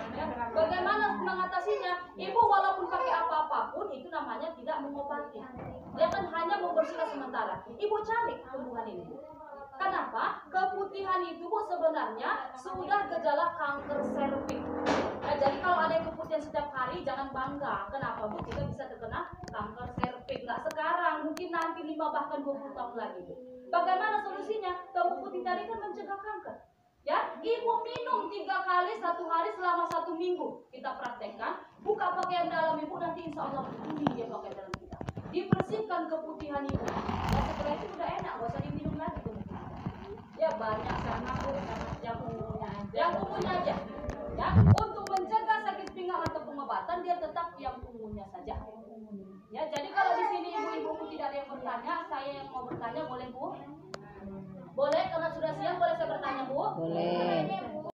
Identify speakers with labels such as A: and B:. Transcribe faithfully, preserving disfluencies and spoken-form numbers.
A: Ya, bagaimana mengatasinya? Ibu walaupun pakai apa-apapun itu namanya tidak mengobati. Dia kan hanya membersihkan sementara. Ibu cari tumbuhan ini. Kenapa? Keputihan itu Bu sebenarnya sudah gejala kanker serviks. Nah, jadi kalau ada yang keputihan setiap hari jangan bangga. Kenapa Bu? Kita bisa terkena kanker serviks. Nggak sekarang, mungkin nanti lima bahkan dua puluh tahun lagi Bu. Bagaimana solusinya? Kamu putih tadi kan mencegah kanker. Ya, ibu minum tiga kali satu hari selama satu minggu. Kita praktekkan. Buka pakaian dalam ibu nanti insya Allah putih dia pakai dalam kita. Dibersihkan keputihan ibu. Dan setelah itu udah enak, gak usah diminum lagi tuh. Ya banyak sama yang umumnya aja. Yang umumnya aja. Ya, untuk mencegah sakit pinggang atau pengobatan dia tetap yang umumnya saja. Ya, jadi kalau di sini ibu-ibu tidak ada yang bertanya, saya yang mau bertanya boleh Bu? Boleh, karena sudah siang boleh saya bertanya Bu?
B: Boleh.